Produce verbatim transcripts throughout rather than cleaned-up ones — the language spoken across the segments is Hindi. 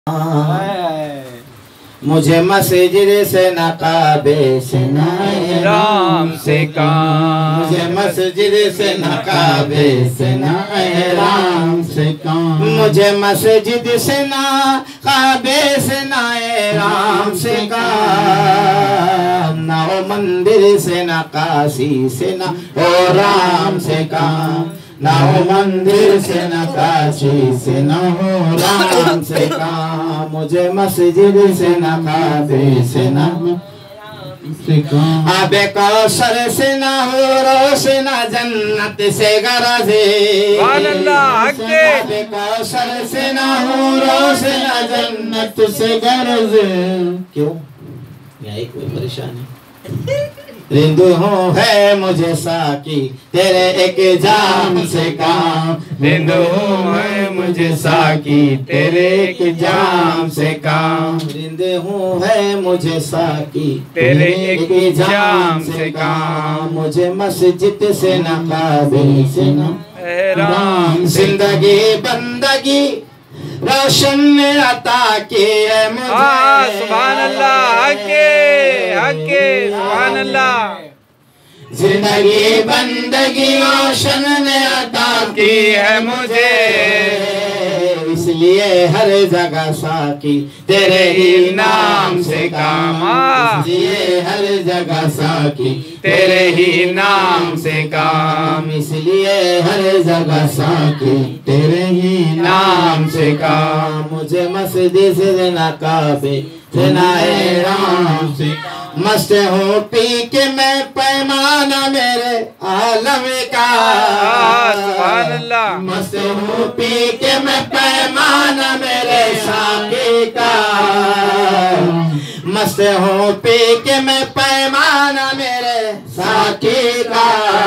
मुझे मस्जिद से न काबे से न राम से काम, मुझे मस्जिद से न काबे से न राम से काम, मुझे मस्जिद से न काबे से न राम से काम, न ओ मंदिर से न काशी से न ओ राम से काम, ना हो मंदिर से न काशी से न हो राम से काम, मुझे मस्जिद से न काबे से न आबे कौसर से न हो रो से न जन्नत से गरजे, आबे कौसर से न हो रो से न जन्नत से गरजे। क्यों यही कोई परेशानी? रिंदू हूँ है मुझे साकी तेरे एक जाम से काम, रिंदू है मुझे साकी तेरे एक जाम से काम, रिंदू हूँ है मुझे साकी तेरे एक जाम से काम, मुझे मस्जिद से न काबे से न राम, जिंदगी बंदगी रोशन ने अता की है मुझे, सुभान अल्लाह, हके हके सुभान अल्लाह, जिंदगी बंदगी रोशन ने अता की है मुझे, इसलिए हर जगह साकी तेरे ही नाम से काम, इसलिए हर जगह साकी तेरे ही नाम से काम, इसलिए हर जगह साकी तेरे ही नाम से काम, मुझे मस्जिद से न काबे से न राम से, मस्त हो पी के मैं पैमाना मेरे आलम का, सुभान अल्लाह, मस्त हो पी के मैं पैमाना मेरे साकी का, मस्त हो पी के मैं पैमाना मेरे साकी का,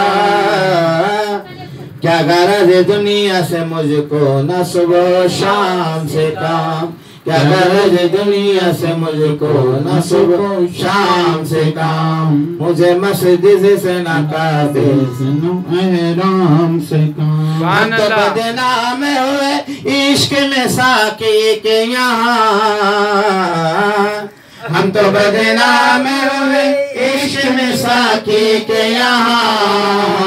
क्या गरज दुनिया से मुझको न सुबह शाम से काम, क्या गरज दुनिया से मुझको न सुबह शाम से काम, मुझे मस्जिद से न काबे से न राम से काम, हम तो बदनाम हुए इश्क में साकी के यहाँ, हम तो बदनाम हुए इश्क में साकी के यहाँ,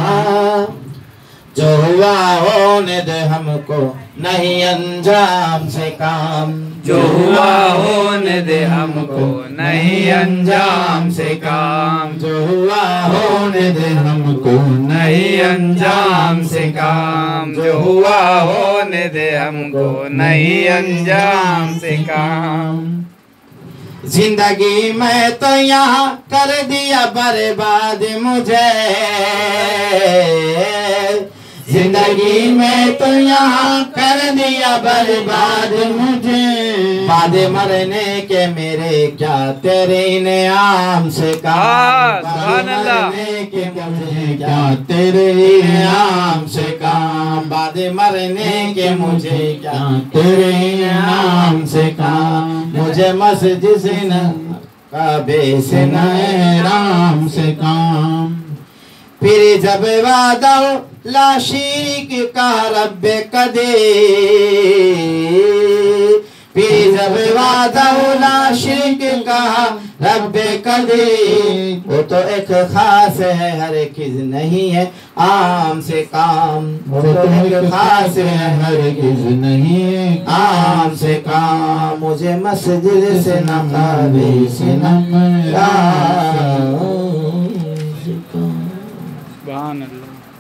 जो हुआ होने दे हमको नहीं अंजाम से काम, जो हुआ होने दे हमको नहीं अंजाम से काम, जो हुआ होने दे हमको नहीं अंजाम से काम, जो हुआ होने दे हमको नहीं अंजाम से काम, जिंदगी में तो यहाँ कर दिया बर्बाद मुझे, जिंदगी में तो यहाँ कर दिया बर्बाद मुझे, बाद मरने के मेरे क्या तेरे इनाम से काम, बाद मरने के मुझे क्या तेरे इनाम से काम, बाद मरने के मुझे क्या तेरे इनाम से काम, मुझे मस्जिद से न काबे से न राम से काम, फिर जब वादा ला शिरीक का रब्बे कदे, फिर जब वादा ला शिरीक का रब्बे कदे, वो तो एक खास है हर किस नहीं है आम से काम, वो तो एक खास है हर किस नहीं है आम से काम, मुझे मस्जिद से न काबे से न राम से काम। सुभान अल्लाह।